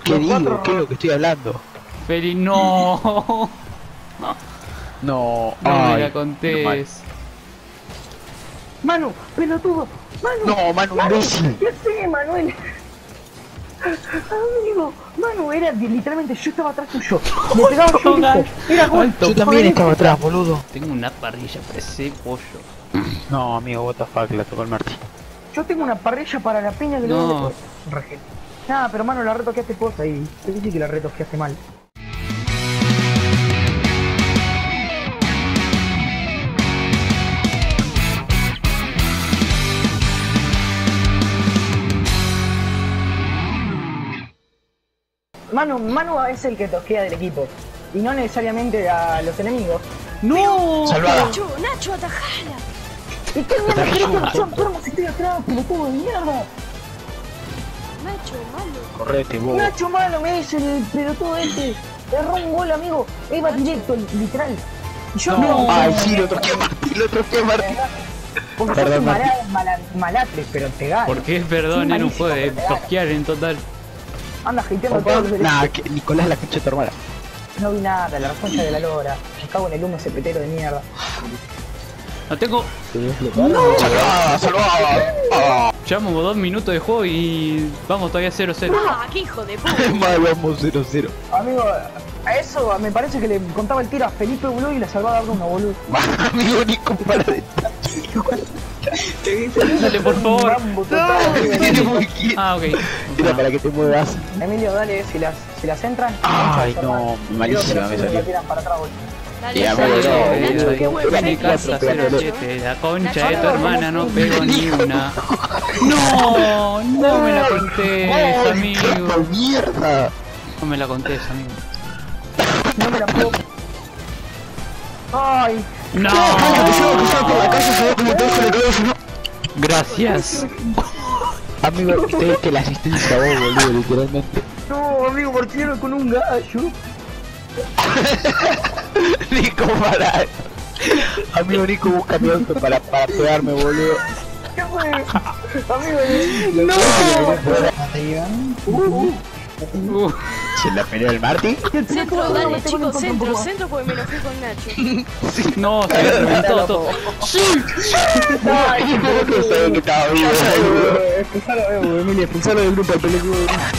¿Qué digo? ¿Qué es lo que estoy hablando? Feli, no. No, No me la mal. contés. Manu, pelotudo. Manu. No, Manu, imbécil. ¿Qué sé, Manuel? Amigo, Manu, era literalmente yo estaba atrás tuyo. Me pegaba yo, Pongan. ¿viste? Era gol. Alto. Yo también estaba atrás, boludo. Tengo una parrilla para ese pollo. No, amigo, what the fuck, la tocó el Martín. Yo tengo una parrilla para la piña que No. luego le... Nada, pero Manu, la retoqueaste posta y te dije que la retoqueaste mal. Manu es el que tosquea del equipo y no necesariamente a los enemigos. ¡No! Salvada. Nacho, atajala. ¿Y qué mierda querés que yo enfermo si estoy atrás, pelotudo de mierda? Nacho, malo. Correte, bobo. Nacho malo me dice el pelotudo este. Erró un gol, amigo. Iba directo, literal. Y yo No. Ay, sí, lo toqué a Martín, lo toqué a Martín. Porque Perdón, sos un Martín. malatre, pero te gana. Porque perdón, Sí, era un malísimo, juego de pero te gana. tosquear en total. Anda hateando todos los derechos. Nah, que Nicolás la concha de tu hermana. No vi nada, la concha de la lora. Me cago en el humo ese petero de mierda. No tengo. Salvada, salvada. Ah, Llevamos 2 minutos de juego y vamos todavía 0-0. Ah, qué hijo de puta. mal, vamos 0-0. Amigo, a eso me parece que le contaba el tiro a Felipe boludo y la salvaba a Bruno, boludo. Amigo, Nico, para de... Dale, por favor. Rambo total. Tiene muy quieto. Ah, ok. Mira, para que te muevas. Emilio, dale, si las entran. Ay, entran, no, hermano. malísima Creo que me no se salió. la tiran para atrás, boludo. Dale, Ya, dale, bueno, dale, Nacho, qué bueno. En mi casa Nacho, 07, la concha de tu hermana no pegó ni una. No, no me la contés, ¡Ay, amigo. qué mierda! No me la contés, amigo. No me la puedo. Ay, No. por la calle, ¿sabes cómo te dejo la cabeza? No. Gracias. Amigo, te diste la asistencia a vos, boludo, literalmente. no, amigo, partieron con un gallo. Nico, para. Amigo, Nico, busca mi auto para pegarme, boludo. ¿Qué fue? Amigo, Uh, ¿Se la peleó el Martín? Centro, dale, chicos, centro porque me enojé con Nacho. no, se me reventó todo. Ay, no sabía que estaba vivo, boludo. Expulsalo, Emilio, expulsalo del grupo, el pelotudo.